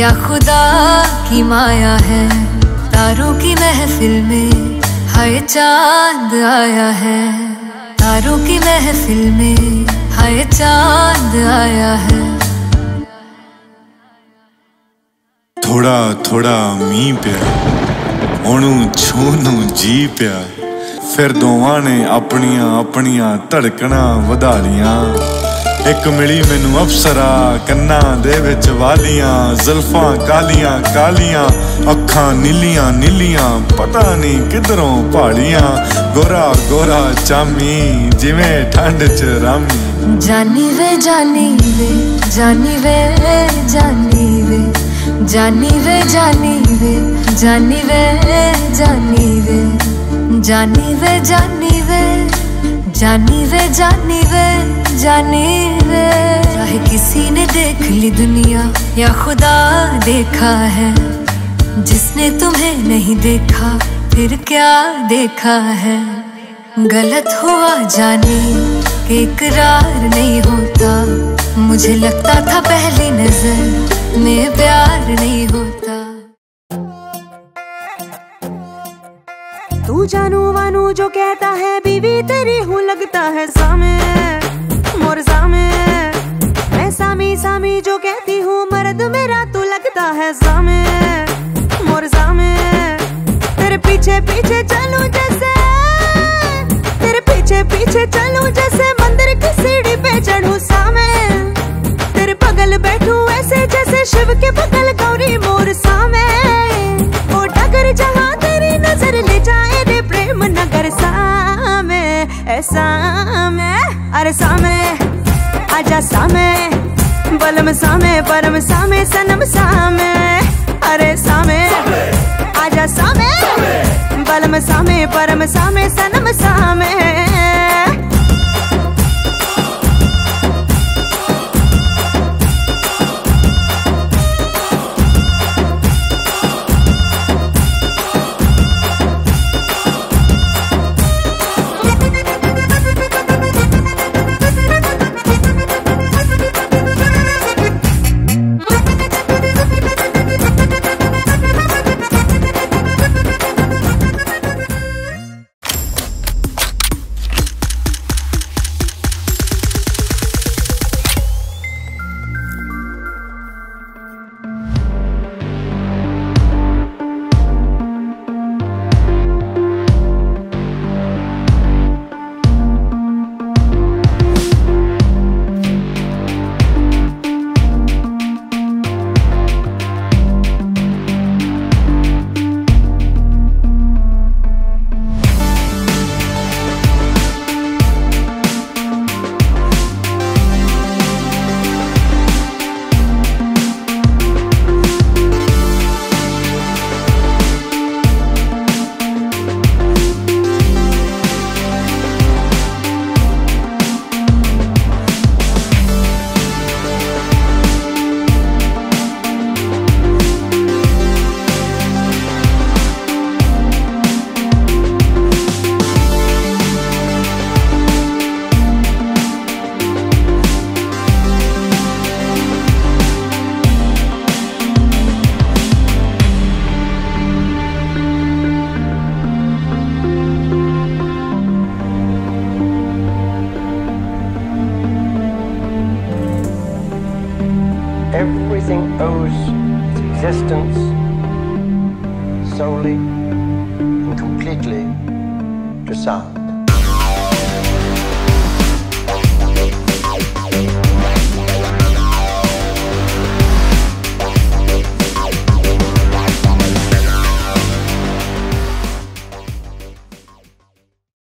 या खुदा की माया है। तारों की महफिल में हाय चांद आया है। तारों की महफिल में हाय चांद आया है। थोड़ा थोड़ा मींह पिया, ओनू छूनू जी पिया, फिर दोवां ने अपनियां अपनियां धड़कणां वधा लियां। एक मिली मैनू अप्सरा कन्ना दे विच वालियां, जुल्फां कालियां कालियां, अखां नीलियां नीलियां, पता नहीं किधरों पहाड़ियां, गोरा गोरा चामी जिवें ठंड च रामी। जानी वे जानी वे जानी वे जानी वे जानी वे जानी वे जानी वे जानी वे जानी वे जानी वे जानी वे जानी वे जानी वे। चाहे किसी ने देख ली दुनिया या खुदा देखा है, जिसने तुम्हें नहीं देखा फिर क्या देखा है। गलत हुआ जाने कि इकरार नहीं होता, मुझे लगता था पहली नजर में प्यार नहीं होता। तू जानू वानू जो कहता है बीवी तेरी हूँ लगता है सामे मोर सामे। मैं सामी सामी जो कहती हूँ मर्द मेरा तू लगता है सामे मोर सामे। तेरे पीछे पीछे चलूं जैसे, तेरे पीछे पीछे चलूं जैसे मंदिर की सीढ़ी पे चढ़ूं सामे। तेरे बगल बैठूं ऐसे जैसे शिव के बगल गौरी मोर सामे। वो डगर जहाँ तेरी नजर ले जाए रे प्रेम नगर सामे ऐसा में। अरे सामे आजा सामे, बलम सामे परम सामे सनम सामे। अरे सामे आजा सामे, बलम सामे परम सामे सनम सामे। Everything owes its existence solely and completely to sound.